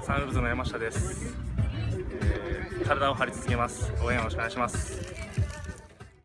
サンウルブズの山下です。体を張り続けます。応援よろしくお願いします。